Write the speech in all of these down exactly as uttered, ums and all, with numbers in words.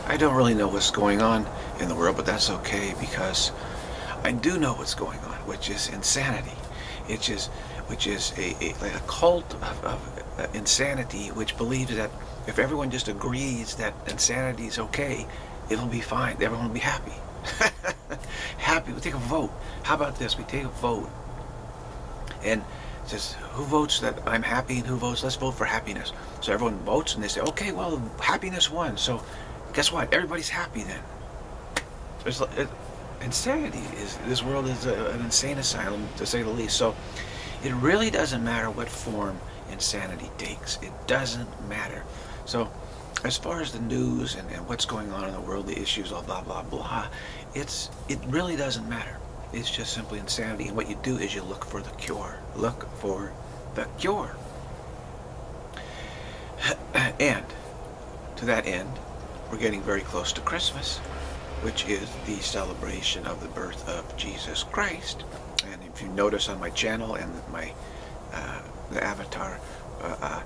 I don't really know what's going on in the world, but that's okay, because I do know what's going on, which is insanity. Which is, which is a, a, like a cult of, of uh, insanity, which believes that if everyone just agrees that insanity is okay, it'll be fine. Everyone will be happy. Happy. We take a vote. How about this? We take a vote, and it says, who votes that I'm happy, and who votes let's vote for happiness. So everyone votes, and they say, okay, well, happiness won. So guess what? Everybody's happy then. There's it, insanity is this world is a, an insane asylum, to say the least. So it really doesn't matter what form insanity takes. It doesn't matter. So as far as the news and, and what's going on in the world, the issues, all blah blah blah, it's it really doesn't matter. It's just simply insanity. And what you do is you look for the cure. Look for the cure. And to that end, we're getting very close to Christmas, which is the celebration of the birth of Jesus Christ. And if you notice on my channel and my uh, the avatar, uh, uh,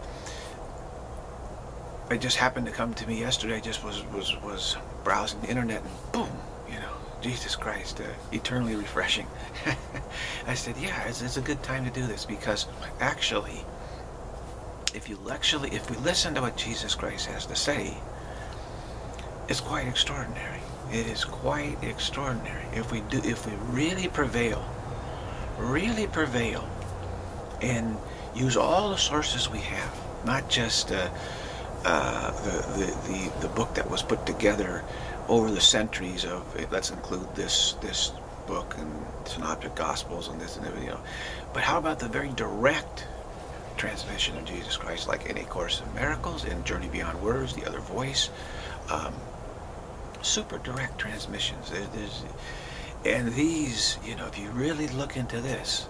it just happened to come to me yesterday. I just was was was browsing the internet, and boom, you know, Jesus Christ, uh, eternally refreshing. I said, yeah, it's, it's a good time to do this, because actually, if you actually if we listen to what Jesus Christ has to say, it's quite extraordinary. It is quite extraordinary. If we do, if we really prevail, really prevail, and use all the sources we have, not just uh, uh, the, the the the book that was put together over the centuries of. Let's include this this book and Synoptic Gospels and this and everything, you know. But how about the very direct transmission of Jesus Christ, like in A Course in Miracles, in Journey Beyond Words, The Other Voice. Um, super direct transmissions. There, there's, and these, you know, if you really look into this,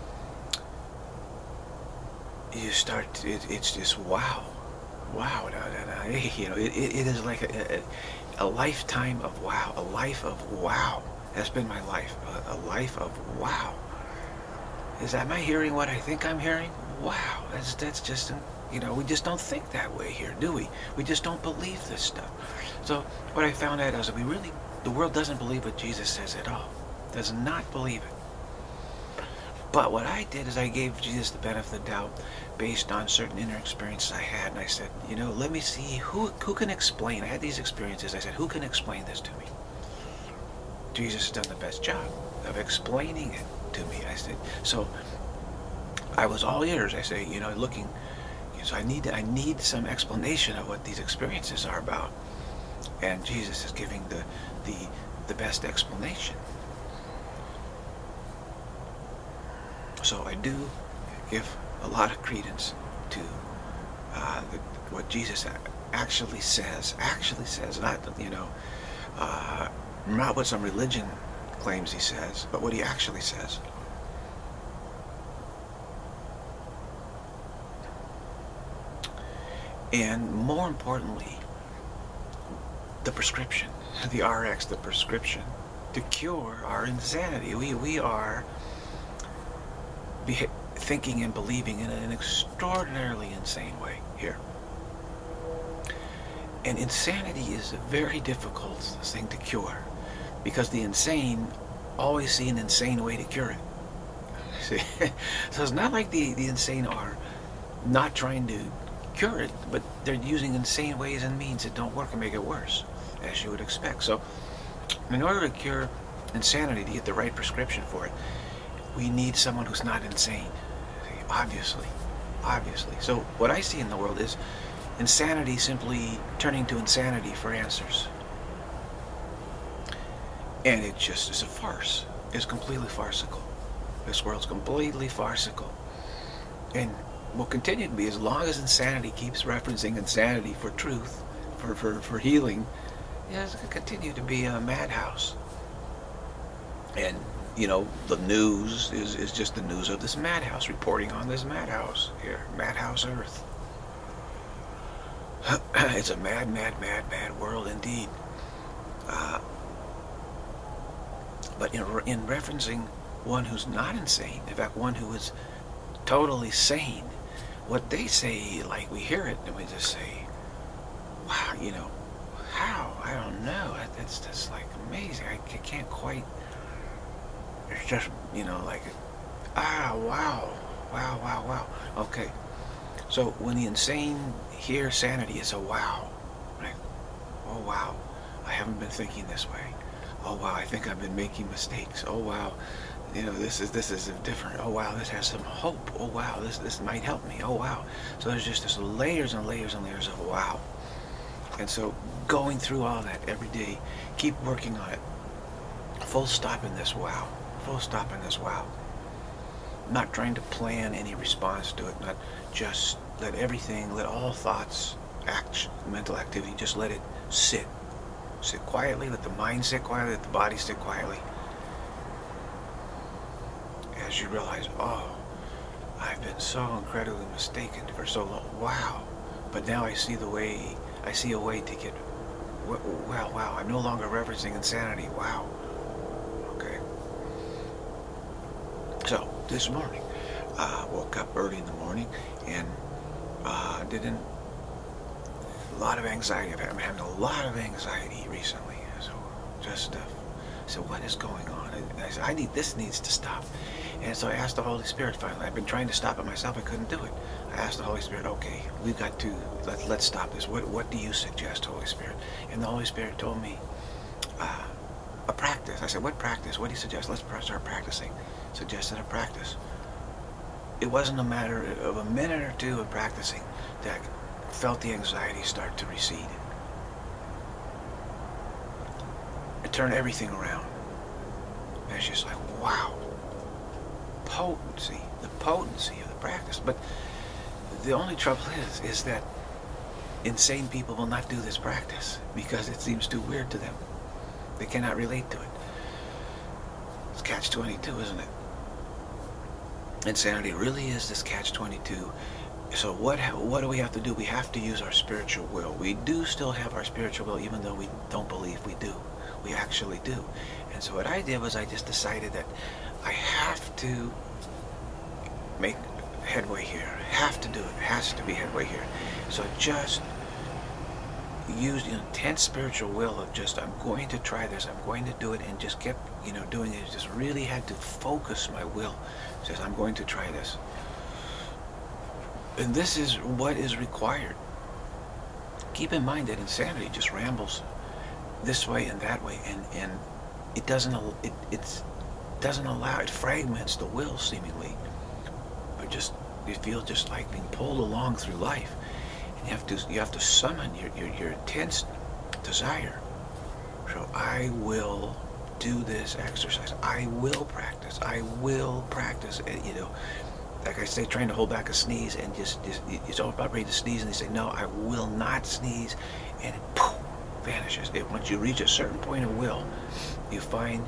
you start, it, it's just wow, wow, no, no, no. You know, it, it is like a, a, a lifetime of wow, a life of wow. That's been my life, a, a life of wow. Is, am I hearing what I think I'm hearing? Wow, that's, that's just, you know, we just don't think that way here, do we? We just don't believe this stuff. So what I found out is that we really, the world doesn't believe what Jesus says at all. Does not believe it. But what I did is I gave Jesus the benefit of the doubt based on certain inner experiences I had. And I said, you know, let me see who, who can explain. I had these experiences. I said, who can explain this to me? Jesus has done the best job of explaining it to me. I said, so I was all ears. I say, you know, looking, so I need, I need some explanation of what these experiences are about. And Jesus is giving the, the, the best explanation. So I do give a lot of credence to uh, the, what Jesus actually says, actually says, not, you know, uh, not what some religion claims he says, but what he actually says. And more importantly, the prescription, the R X, the prescription to cure our insanity. We, we are thinking and believing in an extraordinarily insane way here. And insanity is a very difficult thing to cure, because the insane always see an insane way to cure it. See? So it's not like the, the insane are not trying to cure it, but they're using insane ways and means that don't work and make it worse, as you would expect. So in order to cure insanity, to get the right prescription for it, we need someone who's not insane. See, obviously, obviously. So what I see in the world is insanity simply turning to insanity for answers. And it just is a farce. It's completely farcical. This world's completely farcical. And will continue to be as long as insanity keeps referencing insanity for truth, for, for, for healing. Yeah, it's going to continue to be a madhouse. And, you know, the news is, is just the news of this madhouse, reporting on this madhouse here, madhouse Earth. It's a mad, mad, mad, mad world indeed. Uh, but in, in referencing one who's not insane, in fact, one who is totally sane, what they say, like we hear it and we just say, wow, you know, how? I don't it's just like amazing. I ca- can't quite, it's just, you know, like, ah, wow, wow, wow, wow. Okay, so when the insane hear sanity, it's a wow, right? Oh wow, I haven't been thinking this way. Oh wow, I think I've been making mistakes. Oh wow, you know, this is this is different. Oh wow, this has some hope. Oh wow, this this might help me. Oh wow. So there's just this layers and layers and layers of wow. And so going through all that every day, keep working on it. Full stop in this wow. Full stop in this wow. Not trying to plan any response to it. Not just let everything, let all thoughts, act, mental activity, just let it sit. Sit quietly, let the mind sit quietly, let the body sit quietly. As you realize, oh, I've been so incredibly mistaken for so long. Wow. But now I see the way, I see a way to get, wow, wow, I'm no longer referencing insanity. Wow. Okay. So, this morning, I uh, woke up early in the morning and uh, didn't, a lot of anxiety. I'm having a lot of anxiety recently. So, just, uh, so what is going on? And I said, I need, this needs to stop. And so I asked the Holy Spirit finally. I've been trying to stop it myself. I couldn't do it. I asked the Holy Spirit, okay, we've got to, let, let's stop this. What, what do you suggest, Holy Spirit? And the Holy Spirit told me, uh, a practice. I said, what practice? What do you suggest? Let's start practicing. Suggested a practice. It wasn't a matter of a minute or two of practicing that I felt the anxiety start to recede. It turned everything around. And it's just like, wow. Potency, the potency of the practice. But the only trouble is, is that insane people will not do this practice because it seems too weird to them. They cannot relate to it. It's catch twenty-two, isn't it? Insanity really is this catch twenty-two. So what what do we have to do? We have to use our spiritual will. We do still have our spiritual will, even though we don't believe we do. We actually do. And so what I did was I just decided that I have to make headway here. Have to do it. Has to be headway here. So just used the intense spiritual will of just, I'm going to try this, I'm going to do it, and just kept, you know, doing it. Just really had to focus my will. It says, I'm going to try this. And this is what is required. Keep in mind that insanity just rambles this way and that way, and, and it doesn't, it, it's, doesn't allow, it fragments the will seemingly. But just, you feel just like being pulled along through life. And you have to, you have to summon your, your, your intense desire. So I will do this exercise. I will practice. I will practice. And, you know, like I say, trying to hold back a sneeze and just, just it's all about ready to sneeze, and they say, no, I will not sneeze, and it poof, vanishes. It, once you reach a certain point of will, you find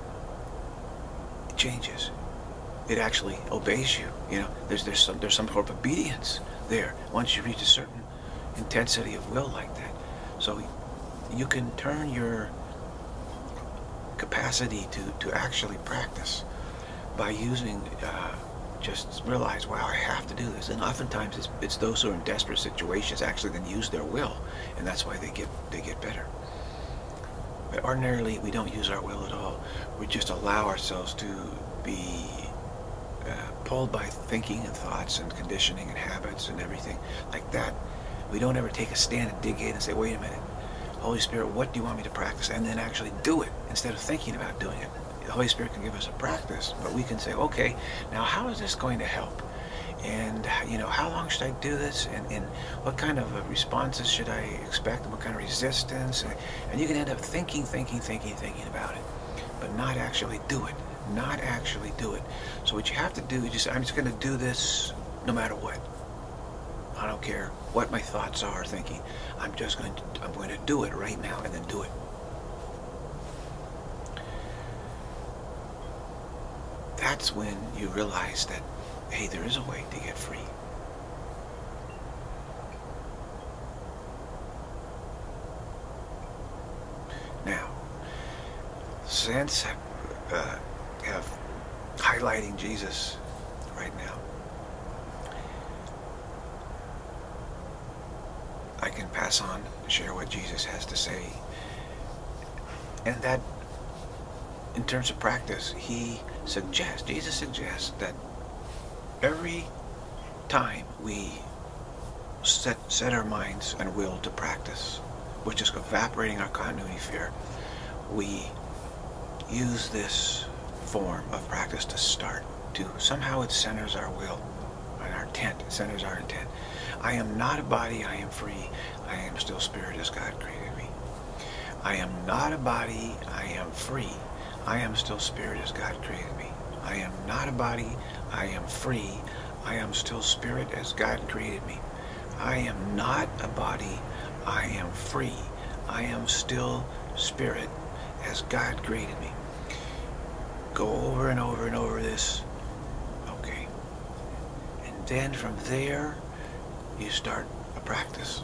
it changes. It actually obeys you. You know, there's there's some there's some sort of obedience there once you reach a certain intensity of will like that. So you can turn your capacity to to actually practice by using. Uh, just realize, wow, I have to do this. And oftentimes it's, it's those who are in desperate situations actually then use their will, and that's why they get they get better. But ordinarily we don't use our will at all. We just allow ourselves to be uh, pulled by thinking and thoughts and conditioning and habits and everything like that. We don't ever take a stand and dig in and say, wait a minute, Holy Spirit, what do you want me to practice? And then actually do it instead of thinking about doing it. The Holy Spirit can give us a practice, but we can say, okay, now how is this going to help? And, you know, how long should I do this? And, and what kind of responses should I expect? And what kind of resistance? And, and you can end up thinking, thinking, thinking, thinking about it, but not actually do it. Not actually do it. So what you have to do is just, I'm just going to do this no matter what. I don't care what my thoughts are thinking. I'm just going to, I'm going to do it right now, and then do it. That's when you realize that, hey, there is a way to get free. Now, since I uh, have highlighting Jesus right now, I can pass on, share what Jesus has to say And that, in terms of practice, he suggests, Jesus suggests that every time we set, set our minds and will to practice, which is evaporating our continuity fear, we use this form of practice to start to, somehow it centers our will and our intent, it centers our intent. I am not a body, I am free, I am still spirit as God created me. I am not a body, I am free, I am still spirit as God created me. I am not a body, I am free, I am still spirit as God created me. I am not a body, I am free, I am still spirit as God created me. Go over and over and over this. Okay. And then from there, you start a practice.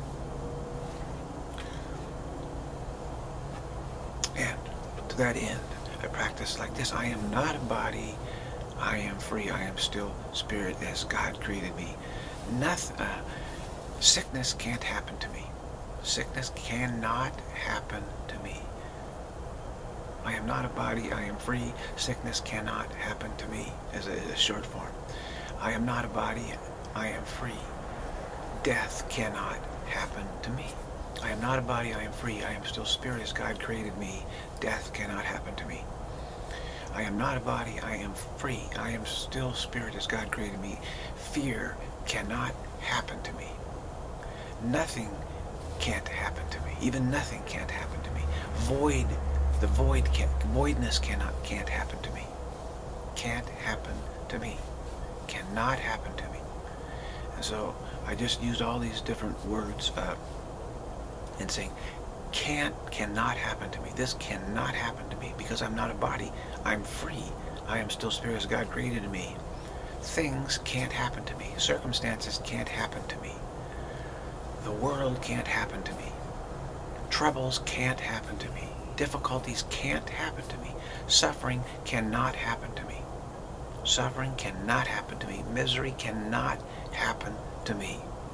And to that end, I practice like this. I am not a body, I am free, I am still spirit as God created me. Nothing, uh, sickness can't happen to me. Sickness cannot happen to me. I am not a body, I am free, sickness cannot happen to me, as a, as a short form. I am not a body, I am free. Death cannot happen to me. I am not a body, I am free, I am still spirit as God created me. Death cannot happen to me. I am not a body, I am free, I am still spirit as God created me. Fear cannot happen to me. Nothing can't happen to me. Even nothing can't happen to me. Void, the void can't, voidness cannot, can't happen to me. Can't happen to me. Cannot happen to me. And so I just used all these different words uh, and saying, can't, cannot happen to me. This cannot happen to me because I'm not a body. I'm free. I am still spirit as God created me. Things can't happen to me. Circumstances can't happen to me. The world can't happen to me. Troubles can't happen to me. Difficulties can't happen to me. Suffering cannot happen to me. Suffering cannot happen to me. Misery cannot happen to me.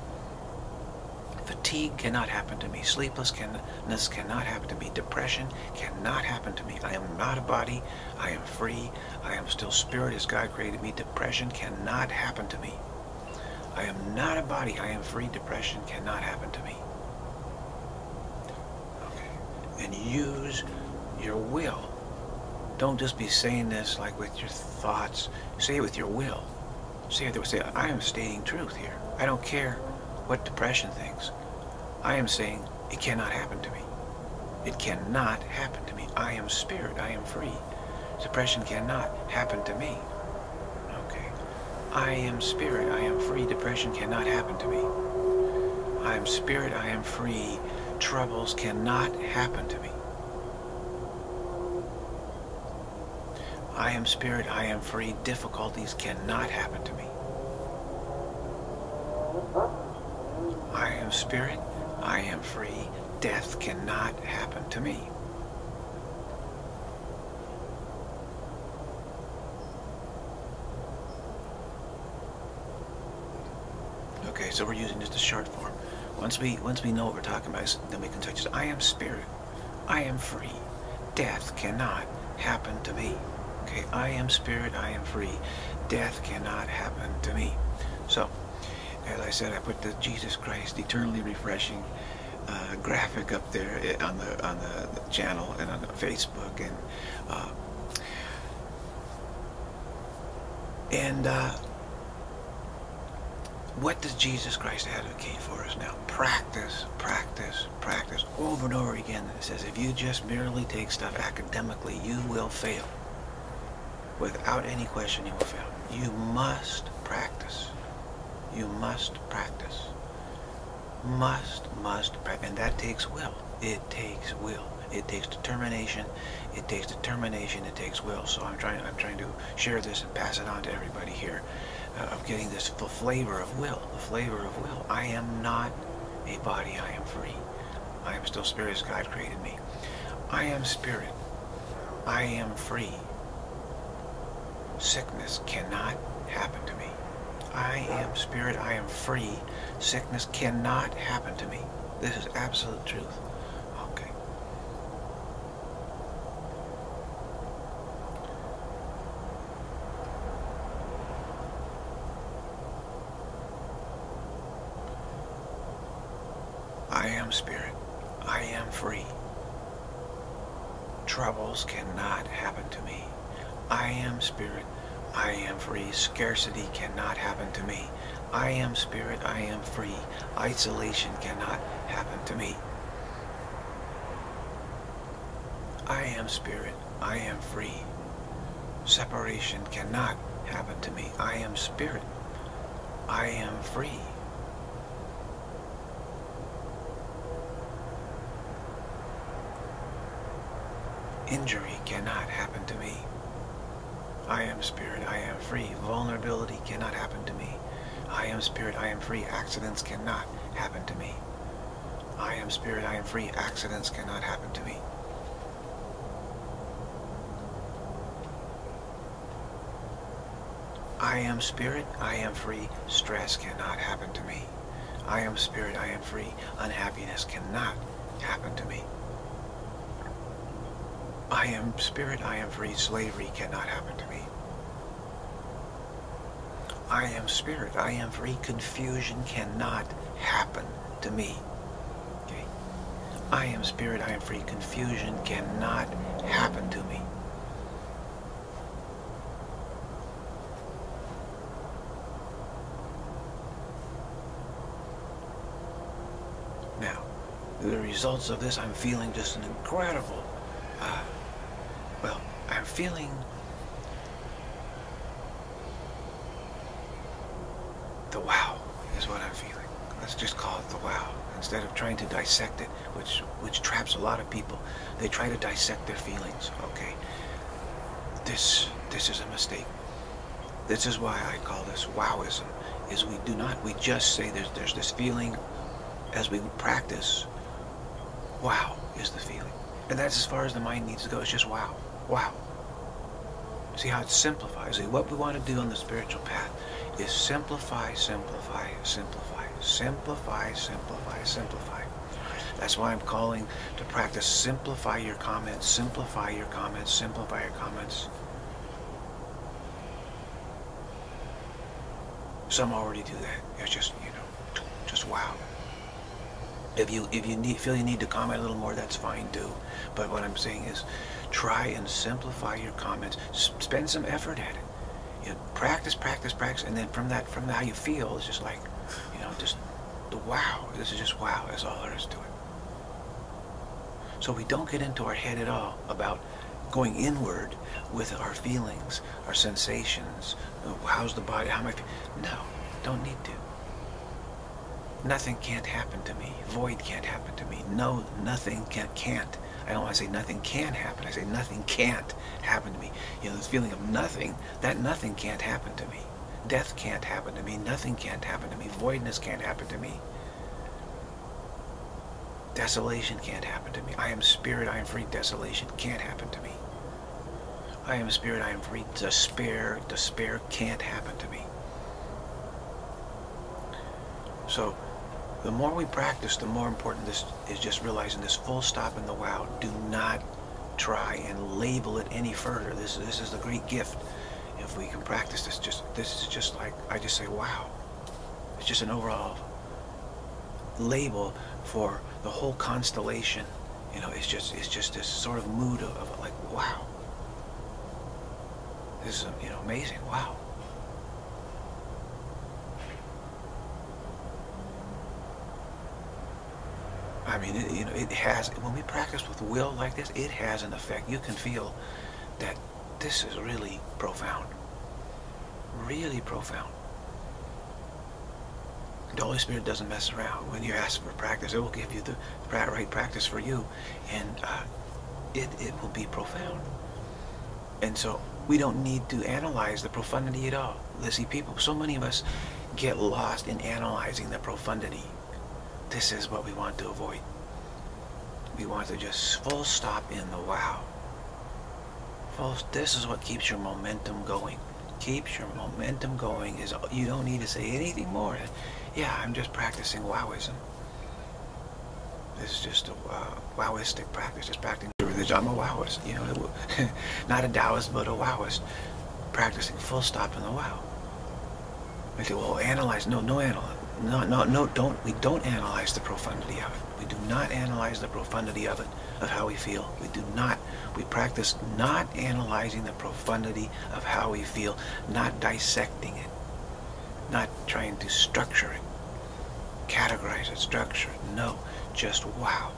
Fatigue cannot happen to me. Sleeplessness cannot happen to me. Depression cannot happen to me. I am not a body. I am free. I am still spirit as God created me. Depression cannot happen to me. I am not a body. I am free. Depression cannot happen to me. Okay. And use your will. Don't just be saying this like with your thoughts. Say it with your will. Say it. Say, I am stating truth here. I don't care what depression thinks. I am saying it cannot happen to me. It cannot happen to me. I am spirit. I am free. Depression cannot happen to me. Okay. I am spirit. I am free. Depression cannot happen to me. I am spirit. I am free. Troubles cannot happen to me. I am spirit. I am free. Difficulties cannot happen to me. I am spirit, I am free, death cannot happen to me. Okay, so we're using just the short form. Once we once we know what we're talking about, then we can touch it. I am spirit, I am free, death cannot happen to me. Okay, I am spirit, I am free, death cannot happen to me. So, as I said, I put the Jesus Christ eternally refreshing uh, graphic up there on the on the, the channel and on the Facebook, and uh, and uh, what does Jesus Christ advocate for us now? Practice, practice, practice, over and over again. It says if you just merely take stuff academically, you will fail. Without any question, you will fail. You must practice. You must practice. Must, must practice. And that takes will. It takes will. It takes determination. It takes determination. It takes will. So I'm trying I'm trying to share this and pass it on to everybody here. Uh, of getting this the flavor of will. The flavor of will. I am not a body. I am free. I am still spirit as God created me. I am spirit. I am free. Sickness cannot happen to me. I am spirit, I am free. Sickness cannot happen to me. This is absolute truth. Okay. I am spirit. I am free. Troubles cannot happen to me. I am spirit. I am free. Scarcity cannot happen to me. I am spirit. I am free. Isolation cannot happen to me. I am spirit. I am free. Separation cannot happen to me. I am spirit. I am free. Injury cannot happen to me. I am spirit. I am free. Vulnerability cannot happen to me. I am spirit. I am free. Accidents cannot happen to me. I am spirit. I am free. Accidents cannot happen to me. I am spirit. I am free. Stress cannot happen to me. I am spirit. I am free. Unhappiness cannot happen to me. I am spirit. I am free. Slavery cannot happen to me. I am spirit. I am free. Confusion cannot happen to me. Okay. I am spirit. I am free. Confusion cannot happen to me. Now, the results of this, I'm feeling just an incredible, uh, well, I'm feeling the wow is what I'm feeling. Let's just call it the wow. Instead of trying to dissect it, which which traps a lot of people. They try to dissect their feelings. Okay. This this is a mistake. This is why I call this WOWism, is we do not, we just say there's there's this feeling as we practice. Wow is the feeling. And that's as far as the mind needs to go. It's just wow. Wow. See how it simplifies. See, what we want to do on the spiritual path is simplify, simplify, simplify, simplify, simplify, simplify. That's why I'm calling to practice simplify your comments, simplify your comments, simplify your comments. Some already do that. It's just, you know, just wow. If you if you need, feel you need to comment a little more, that's fine too. But what I'm saying is, try and simplify your comments. S spend some effort at it. You know, practice, practice, practice, and then from that, from how you feel, it's just like, you know, just the wow. This is just wow. That's all there is to it. So we don't get into our head at all about going inward with our feelings, our sensations. How's the body? How am I feeling? No, don't need to. Nothing can't happen to me. Void can't happen to me. No, nothing can, can't. I don't want to say nothing can happen. I say nothing can't happen to me. You know, this feeling of nothing, that nothing can't happen to me. Death can't happen to me. Nothing can't happen to me. Voidness can't happen to me. Desolation can't happen to me. I am spirit. I am free. Desolation can't happen to me. I am spirit. I am free. Despair. Despair can't happen to me. So, the more we practice, the more important this is, just realizing this full stop in the wow. Do not try and label it any further. This, this is the great gift. If we can practice this, just this is just like, I just say wow. It's just an overall label for the whole constellation. You know, it's just it's just this sort of mood of, of like, wow. This is, you know, amazing. Wow. I mean, it, you know, it has, when we practice with will like this, it has an effect. You can feel that this is really profound. Really profound. The Holy Spirit doesn't mess around. When you ask for practice, it will give you the right practice for you. And uh, it, it will be profound. And so we don't need to analyze the profundity at all. Let's see, people, so many of us get lost in analyzing the profundity. This is what we want to avoid. We want to just full stop in the wow. Full, this is what keeps your momentum going. Keeps your momentum going. Is you don't need to say anything more. Yeah, I'm just practicing WOWism. This is just a uh, WOWistic practice. Just practicing religion. I'm a WOWist. You know, not a Taoist, but a WOWist. Practicing full stop in the wow. We say, well, analyze. No, no analyze. No, no, no, don't, we don't analyze the profundity of it. We do not analyze the profundity of it, of how we feel. We do not. We practice not analyzing the profundity of how we feel, not dissecting it, not trying to structure it, categorize it, structure it. No, just wow.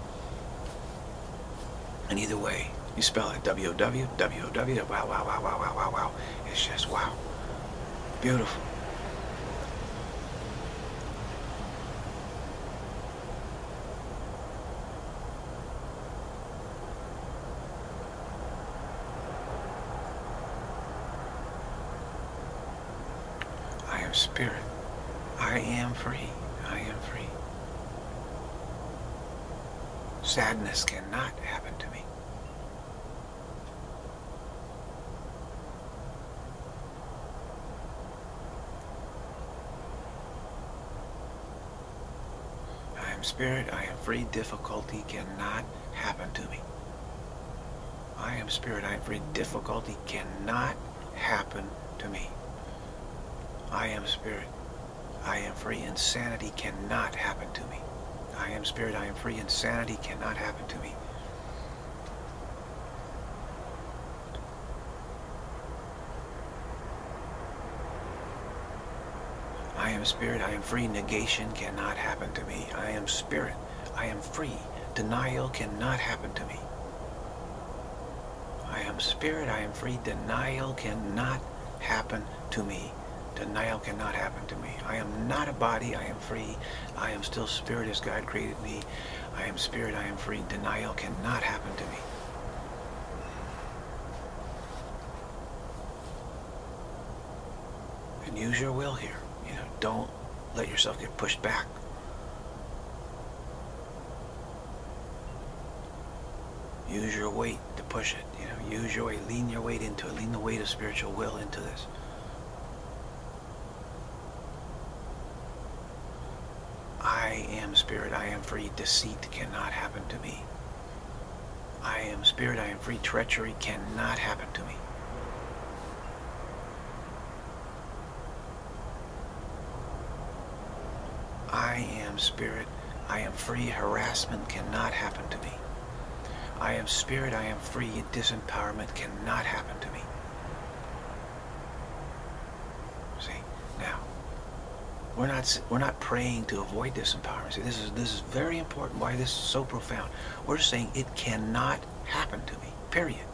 And either way, you spell it W O W, W O W, wow, wow, wow, wow, wow, wow, wow. It's just wow. Beautiful. I am spirit. I am free. I am free. Sadness cannot happen to me. I am spirit. I am free. Difficulty cannot happen to me. I am spirit. I am free. Difficulty cannot happen to me. I am spirit. I am free. Insanity cannot happen to me. I am spirit. I am free. Insanity cannot happen to me. I am spirit. I am free. Negation cannot happen to me. I am spirit. I am free. Denial cannot happen to me. I am spirit. I am free. Denial cannot happen to me. Denial cannot happen to me. I am not a body. I am free. I am still spirit as God created me. I am spirit. I am free. Denial cannot happen to me. And use your will here. You know, don't let yourself get pushed back. Use your weight to push it. You know, use your weight. Lean your weight into it. Lean the weight of spiritual will into this. I am spirit, I am free. Deceit cannot happen to me. I am spirit, I am free. Treachery cannot happen to me. I am spirit, I am free. Harassment cannot happen to me. I am spirit, I am free. Disempowerment cannot happen to me. See, now, We're not we're not praying to avoid disempowerment. See, this is this is very important. Why this is so profound? We're saying it cannot happen to me. Period.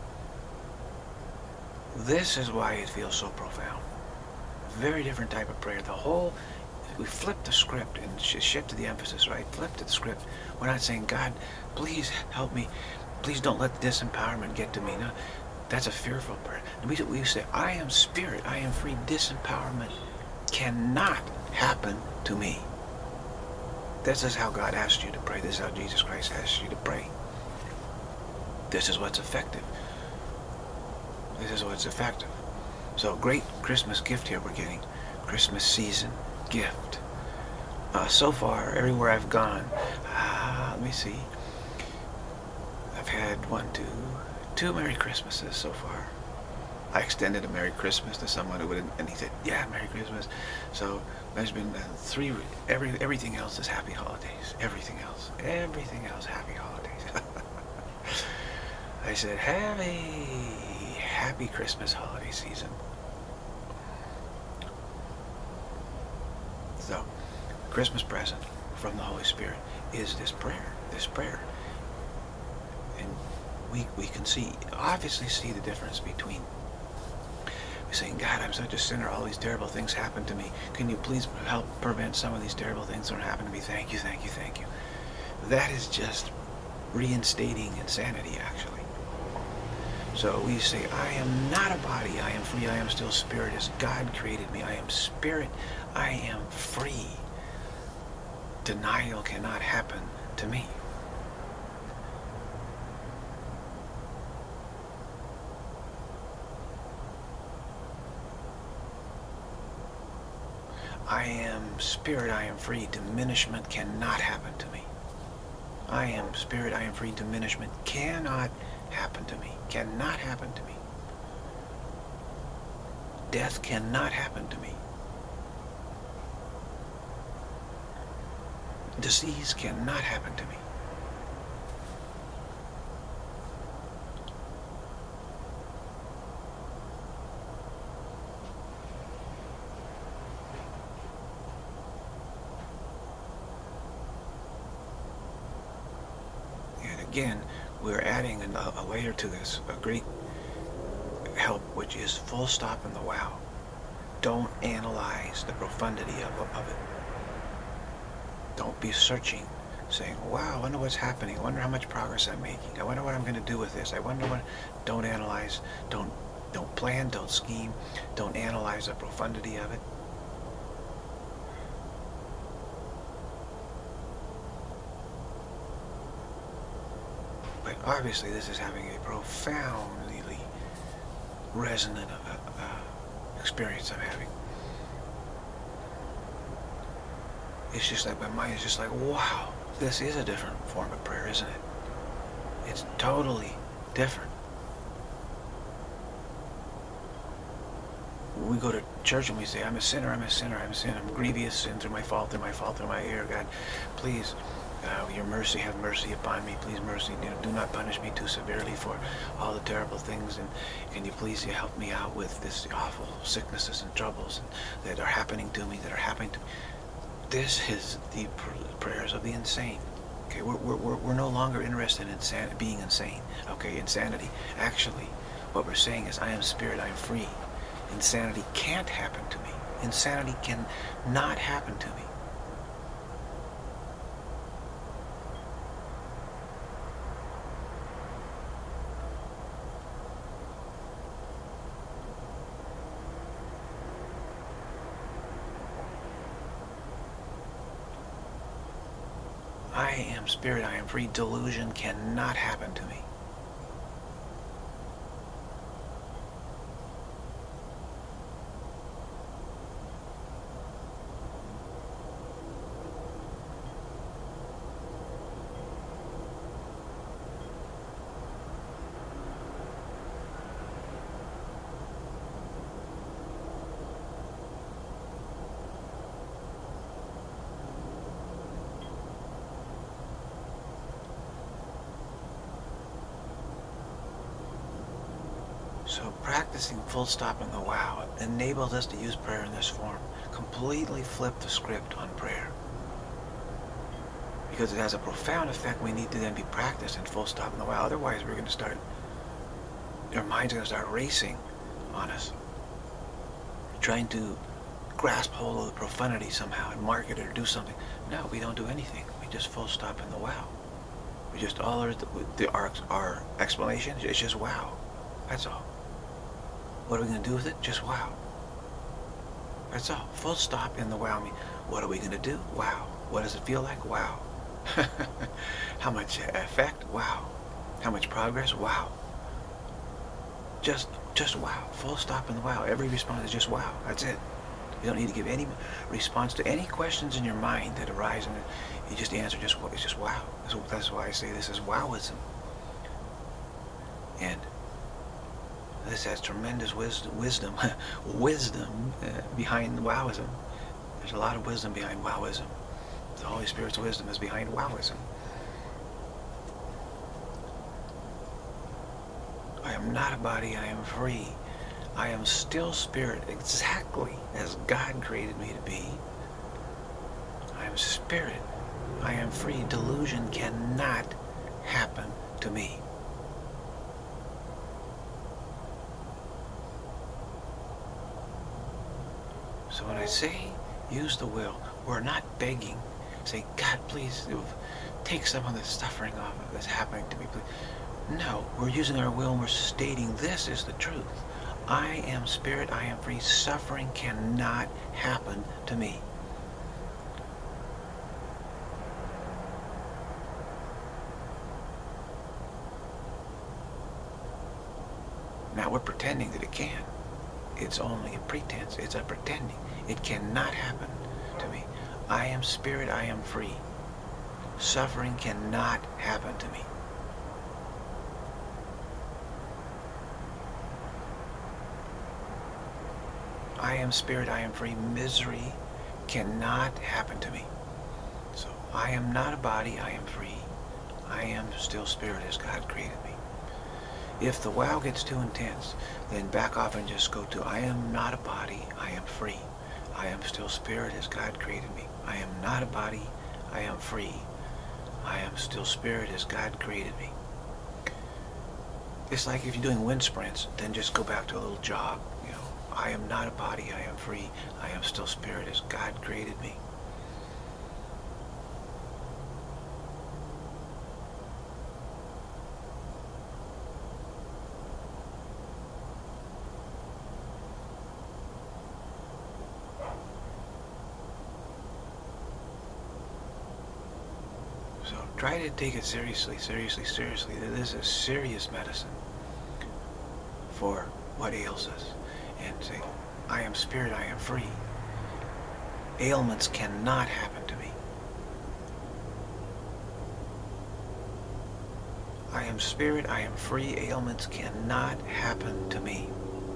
This is why it feels so profound. Very different type of prayer. The whole we flip the script and sh shift the emphasis. Right? Flip the script. We're not saying, God, please help me. Please don't let disempowerment get to me. No, that's a fearful prayer. And we we say, I am spirit. I am free. Disempowerment cannot happen to me. This is how God asked you to pray. This is how Jesus Christ asked you to pray. This is what's effective. This is what's effective. So, great Christmas gift here we're getting. Christmas season gift. Uh, so far, everywhere I've gone, uh, let me see. I've had one, two, two Merry Christmases so far. I extended a Merry Christmas to someone who would, and he said, "Yeah, Merry Christmas." So there's been uh, three. Every everything else is Happy Holidays. Everything else, everything else, Happy Holidays. I said, "Have a happy Christmas holiday season." So, Christmas present from the Holy Spirit is this prayer. This prayer, and we we can see obviously see the difference between saying, God, I'm such a sinner, all these terrible things happen to me. Can you please help prevent some of these terrible things from happening to me? Thank you, thank you, thank you. That is just reinstating insanity, actually. So we say, I am not a body, I am free, I am still spirit as God created me. I am spirit, I am free. Denial cannot happen to me. I am spirit, I am free. Diminishment cannot happen to me. I am spirit, I am free. Diminishment cannot happen to me. Cannot happen to me. Death cannot happen to me. Disease cannot happen to me. And again, we're adding a, a layer to this, a great help, which is full stop in the wow. Don't analyze the profundity of, of it. Don't be searching, saying, wow, I wonder what's happening. I wonder how much progress I'm making. I wonder what I'm going to do with this. I wonder what... Don't analyze. Don't, don't plan. Don't scheme. Don't analyze the profundity of it. But obviously this is having a profoundly resonant uh, uh, experience I'm having. It's just like my mind is just like, wow, this is a different form of prayer, isn't it? It's totally different. We go to church and we say, I'm a sinner, I'm a sinner, I'm a sinner, I'm grievous sin through my fault, through my fault, through my error. God, please, uh, your mercy, have mercy upon me. Please, mercy, do, do not punish me too severely for all the terrible things. And can you please help me out with this awful sicknesses and troubles that are happening to me, that are happening to me. This is the pr prayers of the insane. Okay, we're, we're, we're no longer interested in insan being insane. Okay, insanity. Actually, what we're saying is, I am spirit, I am free. Insanity can't happen to me. Insanity can not happen to me. I am spirit, I am free. Delusion cannot happen to me. So practicing full stop in the wow enables us to use prayer in this form. Completely flip the script on prayer. Because it has a profound effect, we need to then be practiced in full stop in the wow. Otherwise, we're going to start, our mind's going to start racing on us. Trying to grasp hold of the profundity somehow and market it or do something. No, we don't do anything. We just full stop in the wow. We just, all our, the, our, our explanation is just wow. That's all. What are we going to do with it? Just wow. That's all. Full stop in the wow. I mean, what are we going to do? Wow. What does it feel like? Wow. How much effect? Wow. How much progress? Wow. Just, just wow. Full stop in the wow. Every response is just wow. That's it. You don't need to give any response to any questions in your mind that arise, and you just answer just it's just wow. That's, that's why I say this is WOWism. And this has tremendous wisdom, wisdom, wisdom uh, behind WOWism. There's a lot of wisdom behind WOWism. The Holy Spirit's wisdom is behind WOWism. I am not a body, I am free. I am still spirit, exactly as God created me to be. I am spirit, I am free. Delusion cannot happen to me. So when I say use the will, we're not begging. Say, God, please take some of the suffering off of that's happening to me. Please. No, we're using our will and we're stating this is the truth. I am spirit, I am free. Suffering cannot happen to me. Now we're pretending that it can. It's only a pretense. It's a pretending. It cannot happen to me. I am spirit, I am free. Suffering cannot happen to me. I am spirit, I am free. Misery cannot happen to me. So I am not a body, I am free. I am still spirit as God created me. If the wow gets too intense, then back off and just go to, I am not a body, I am free. I am still spirit as God created me. I am not a body, I am free. I am still spirit as God created me. It's like if you're doing wind sprints, then just go back to a little jog. You know, I am not a body, I am free. I am still spirit as God created me. So try to take it seriously, seriously, seriously. This is serious medicine for what ails us. And say, I am spirit, I am free. Ailments cannot happen to me. I am spirit, I am free. Ailments cannot happen to me.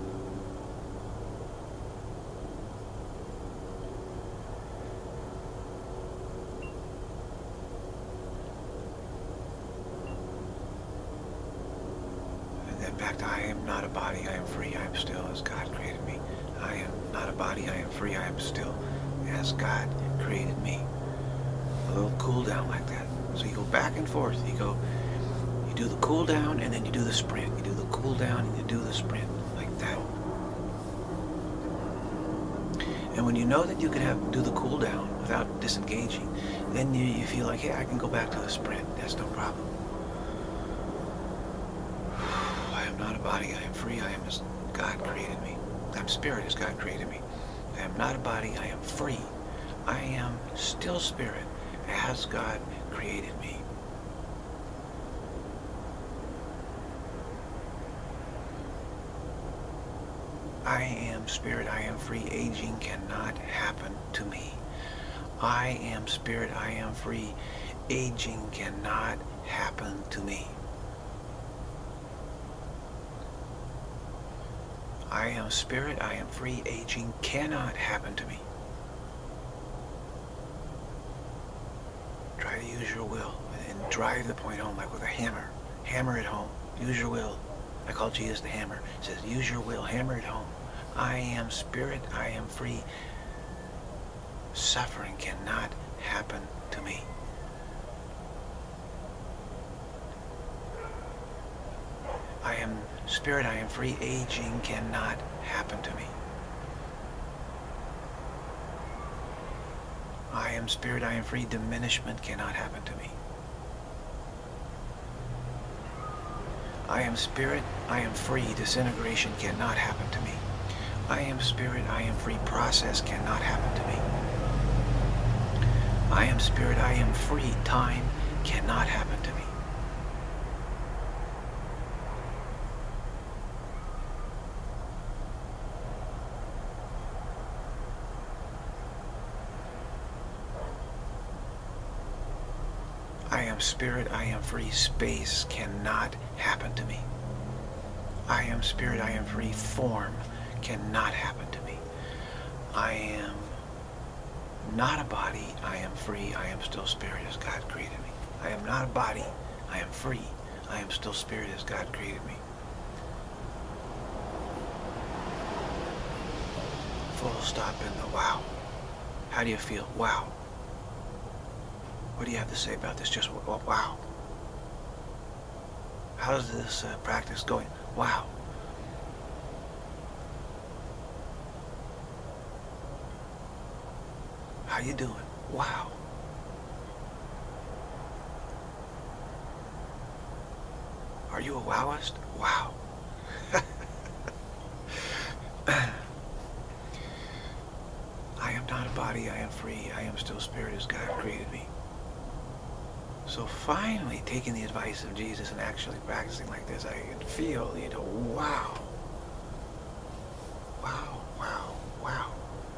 Back to I am not a body, I am free, I am still as God created me. I am not a body, I am free, I am still as God created me. A little cool down like that. So you go back and forth. You go, you do the cool down and then you do the sprint. You do the cool down and you do the sprint like that. And when you know that you can have do the cool down without disengaging, then you, you feel like, hey, I can go back to the sprint. That's no problem. Not a body, I am free, I am as God created me. I'm spirit as God created me. I am not a body, I am free. I am still spirit as God created me. I am spirit, I am free. Aging cannot happen to me. I am spirit, I am free. Aging cannot happen to me. I am spirit, I am free, aging cannot happen to me. Try to use your will and drive the point home like with a hammer. Hammer it home. Use your will. I call Jesus the hammer. It says, use your will, hammer it home. I am spirit, I am free. Suffering cannot happen to me. I am spirit, I am free. Aging cannot happen to me. I am spirit, I am free. Diminishment cannot happen to me. I am spirit, I am free. Disintegration cannot happen to me. I am spirit, I am free. Process cannot happen to me. I am spirit, I am free. Time cannot happen to me. I am spirit, I am free. Space cannot happen to me. I am spirit, I am free. Form cannot happen to me. I am not a body, I am free. I am still spirit as God created me. I am not a body, I am free. I am still spirit as God created me. Full stop in the wow. How do you feel? Wow. What do you have to say about this? Just wow. How's this uh, practice going? Wow. How you doing? Wow. Are you a wowist? Wow. I am not a body, I am free. I am still spirit as God created me. So finally, taking the advice of Jesus and actually practicing like this, I can feel, you know, wow. Wow, wow, wow.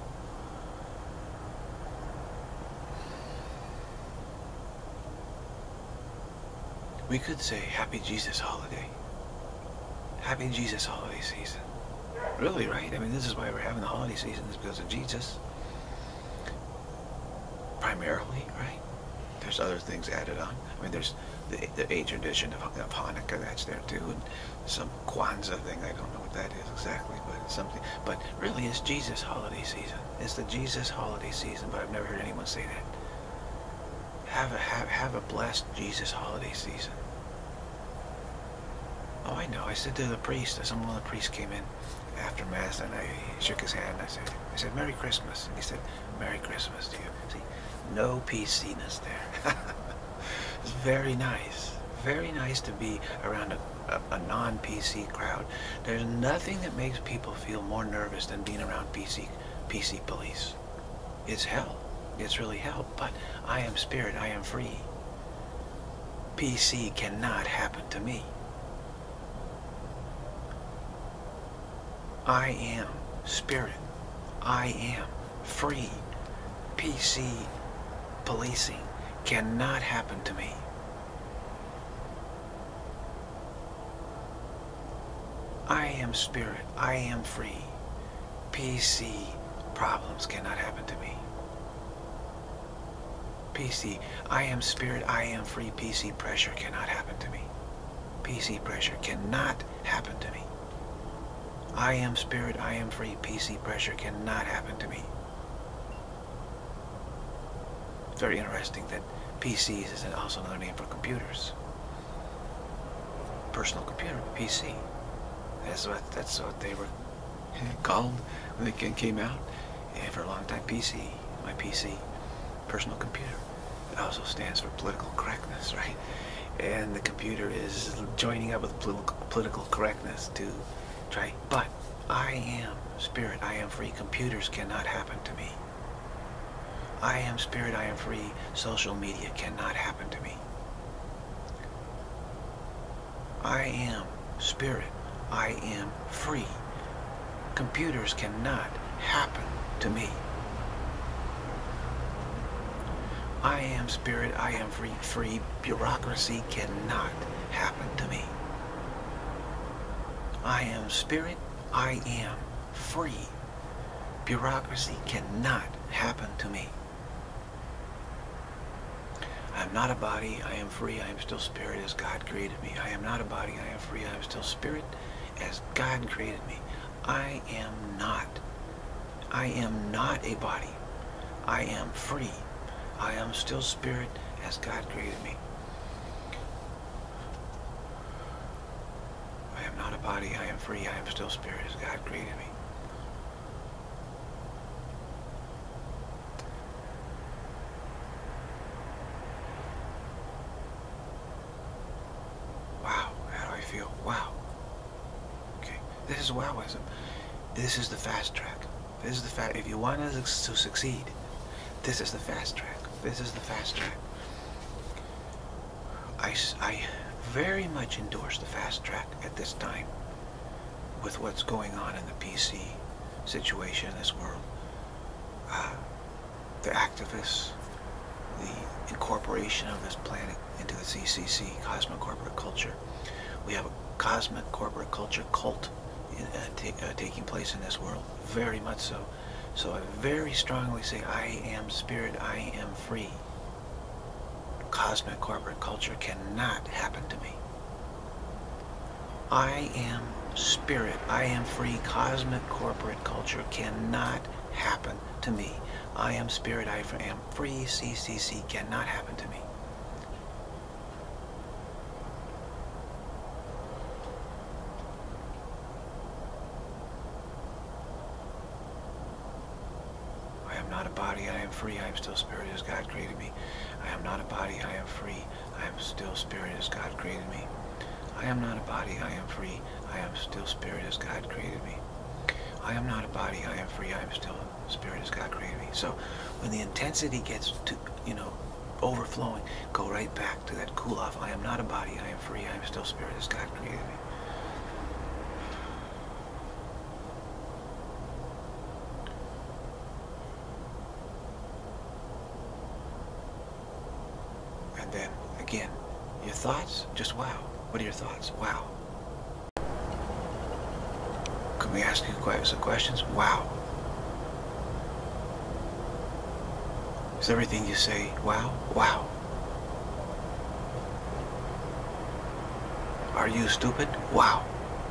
We could say Happy Jesus Holiday. Happy Jesus Holiday Season. Really, right? I mean, this is why we're having the holiday season, is because of Jesus. Primarily, right? there's other things added on. I mean, there's the, the age tradition of, of Hanukkah, that's there too, and some Kwanzaa thing, I don't know what that is exactly, but it's something. But really, it's Jesus holiday season. It's the Jesus holiday season, but I've never heard anyone say that. Have a, have, have a blessed Jesus holiday season. Oh, I know. I said to the priest, some one of the priests came in after Mass, and I shook his hand, and I said, I said, Merry Christmas. And he said, Merry Christmas to you. See, no P C-ness there. It's very nice. Very nice to be around a, a, a non-P C crowd. There's nothing that makes people feel more nervous than being around P C, P C police. It's hell. It's really hell. But I am spirit. I am free. P C cannot happen to me. I am spirit. I am free. P C policing cannot happen to me. I am spirit. I am free. P C problems cannot happen to me. P C, I am spirit. I am free. P C pressure cannot happen to me. P C pressure cannot happen to me. I am spirit, I am free, P C pressure cannot happen to me. It's very interesting that P Cs is also another name for computers. Personal computer, P C. That's what, that's what they were called when they came out. And for a long time, P C, my P C, personal computer. It also stands for political correctness, right? And the computer is joining up with political, political correctness to try, but I am spirit, I am free. Computers cannot happen to me. I am spirit, I am free. Social media cannot happen to me. I am spirit, I am free. Computers cannot happen to me. I am spirit, I am free. Free bureaucracy cannot happen to me. I am spirit, I am free. Bureaucracy cannot happen to me. I am not a body, I am free, I am still spirit as God created me. I am not a body, I am free, I am still spirit as God created me. I am not. I am not a body. I am free. I am still spirit as God created me. I am not a body, I am free, I am still spirit as God created me. Wow, how do I feel? Wow. Okay, this is WOWism. This is the fast track. This is the fast, if you want to succeed, this is the fast track. This is the fast track. I, I very much endorse the fast track at this time with what's going on in the P C situation in this world. Uh, the activists, the incorporation of this planet into the C C C, cosmic corporate culture. We have a cosmic corporate culture cult in, uh, ta uh, taking place in this world, very much so. So I very strongly say I am spirit, I am free. Cosmic corporate culture cannot happen to me. I am spirit, I am free. Cosmic corporate culture cannot happen to me. I am spirit, I am free. C C C cannot happen to me. I am not a body, I am free, I am still spirit as God created me. I am not a body, I am free, I am still spirit as God created me. I am not a body, I am free, I am still spirit as God created me. I am not a body, I am free, I am still spirit as God created me. So when the intensity gets to, you know, overflowing, go right back to that cool off. I am not a body, I am free, I am still spirit as God created me. And then, again, your thoughts, just wow. What are your thoughts? Wow. Can we ask you some questions? Wow. Is everything you say, wow? Wow. Are you stupid? Wow.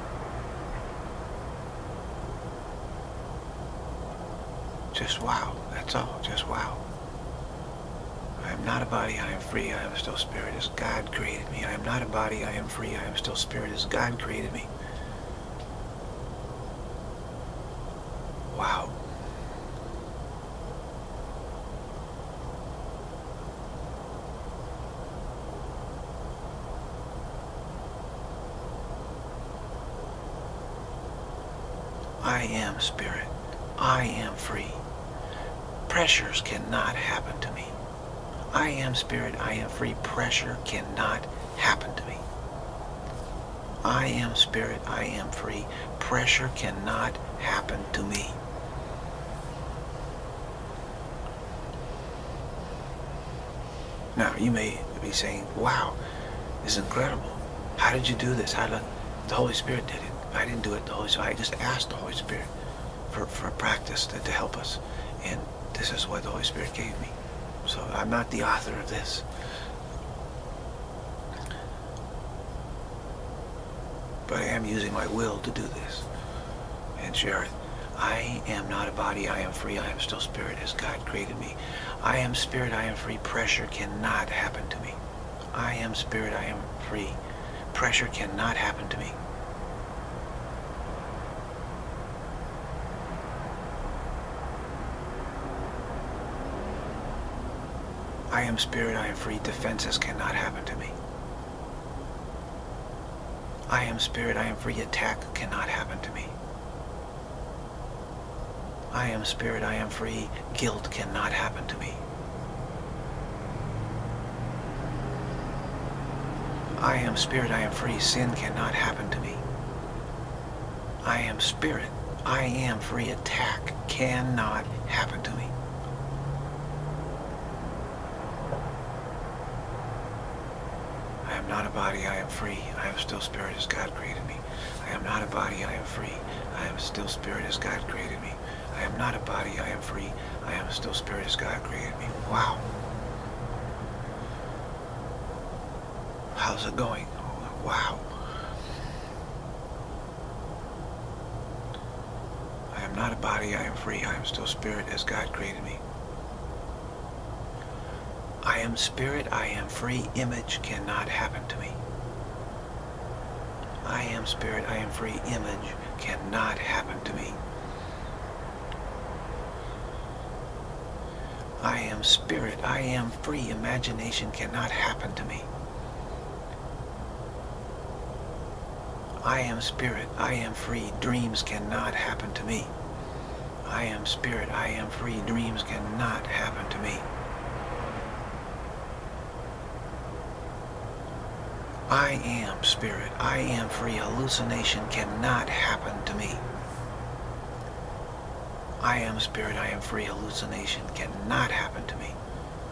Just wow. That's all. Just wow. I am not a body, I am free, I am still spirit as God created me. I am not a body, I am free, I am still spirit as God created me. Wow. I am spirit. I am free. Pressures cannot happen to me. I am spirit, I am free. Pressure cannot happen to me. I am spirit, I am free. Pressure cannot happen to me. Now, you may be saying, wow, this is incredible. How did you do this? How did the Holy Spirit did it? I didn't do it. The Holy Spirit. I just asked the Holy Spirit for, for practice to, to help us. And this is what the Holy Spirit gave me. So I'm not the author of this. But I am using my will to do this and share it. I am not a body, I am free, I am still spirit as God created me. I am spirit, I am free. Pressure cannot happen to me. I am spirit, I am free. Pressure cannot happen to me. I am spirit, I am free. Defenses cannot happen to me. I am spirit, I am free. Attack cannot happen to me. I am spirit, I am free. Guilt cannot happen to me. I am spirit, I am free. Sin cannot happen to me. I am spirit, I am free. Attack cannot happen to me. I am not a body, I am free. I am still spirit as God created me. I am not a body, I am free. I am still spirit as God created me. I am not a body, I am free. I am still spirit as God created me. Wow. How's it going? Wow. I am not a body, I am free. I am still spirit as God created me. I am spirit, I am free. Image cannot happen to me. I am spirit, I am free. Image cannot happen to me. I am spirit, I am free. Imagination cannot happen to me. I am spirit, I am free. Dreams cannot happen to me. I am spirit, I am free. Dreams cannot happen to me. I am spirit, I am free. Hallucination cannot happen to me. I am spirit, I am free. Hallucination cannot happen to me.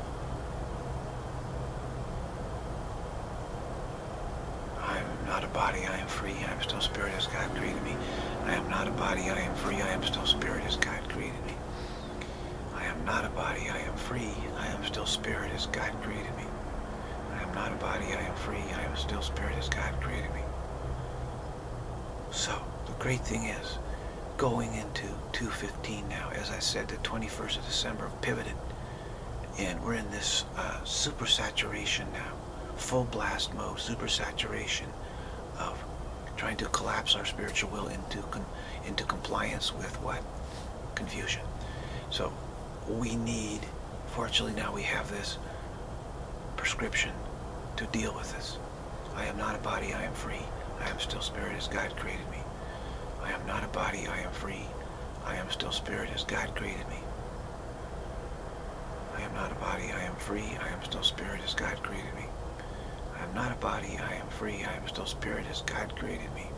I am not a body, I am free. I am still spirit as God created me. I am not a body, I am free. I am still spirit as God created me. I am not a body, I am free. I am still spirit as God created me. I am not a body, I am free. I am still spirit as God created me. So, the great thing is, going into two fifteen now, as I said, the twenty-first of December, pivoted, and we're in this uh, super saturation now, full blast mode, super saturation of trying to collapse our spiritual will into con into compliance with what? Confusion. So we need, fortunately now we have this prescription to deal with this. I am not a body, I am free. I am still spirit as God created me. I am not a body, I am free. I am still spirit as God created me. I am not a body, I am free. I am still spirit as God created me. I am not a body, I am free. I am still spirit as God created me.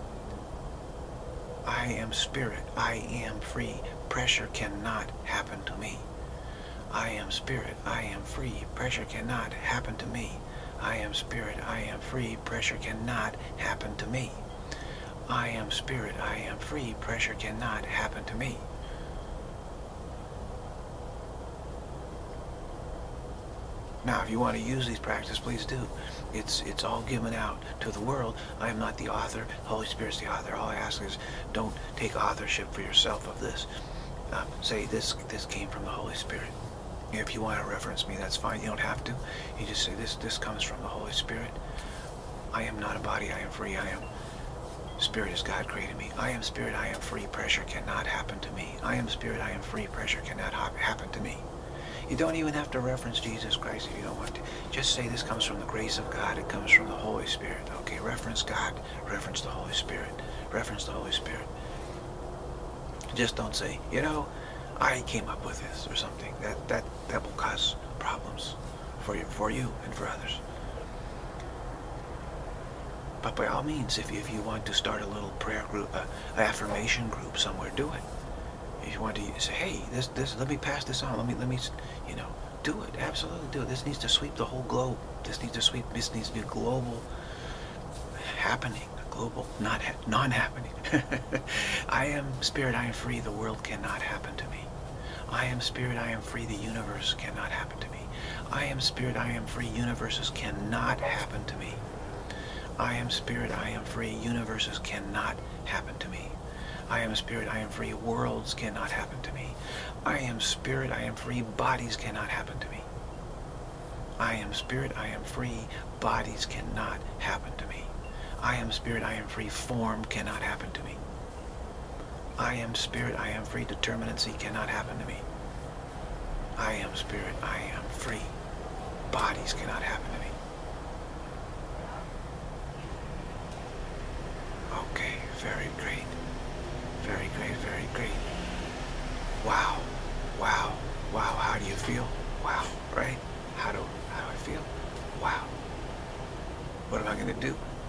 I am spirit, I am free. Pressure cannot happen to me. I am spirit, I am free. Pressure cannot happen to me. I am spirit, I am free. Pressure cannot happen to me. I am spirit, I am free. Pressure cannot happen to me. Now, if you want to use these practices, please do. It's it's all given out to the world. I am not the author. Holy Spirit's the author. All I ask is don't take authorship for yourself of this. Um, say this this came from the Holy Spirit. If you want to reference me, that's fine. You don't have to. You just say this this comes from the Holy Spirit. I am not a body. I am free. I am spirit as God created me. I am spirit. I am free. Pressure cannot happen to me. I am spirit. I am free. Pressure cannot ha happen to me. You don't even have to reference Jesus Christ if you don't want to. Just say this comes from the grace of God. It comes from the Holy Spirit. Okay, reference God. Reference the Holy Spirit. Reference the Holy Spirit. Just don't say, you know, I came up with this or something. That that that will cause problems for you, for you and for others. But by all means, if if you want to start a little prayer group, uh, an affirmation group somewhere, do it. If you want to say, hey, this, this, let me pass this on. Let me, let me, you know, do it. Absolutely do it. This needs to sweep the whole globe. This needs to sweep. This needs to be a global happening. A global not ha non-happening. I am spirit. I am free. The world cannot happen to me. I am spirit. I am free. The universe cannot happen to me. I am spirit. I am free. Universes cannot happen to me. I am spirit. I am free. Universes cannot happen to me. I am spirit, I am free, worlds cannot happen to me. I am spirit, I am free, bodies cannot happen to me. I am spirit, I am free, bodies cannot happen to me. I am spirit, I am free, form cannot happen to me. I am spirit, I am free, determinacy cannot happen to me. I am spirit, I am free, bodies cannot happen to me. Okay, very great. Very great, very great. Wow, wow, wow. How do you feel? Wow, right? How do, how do I feel? Wow. What am I going to do?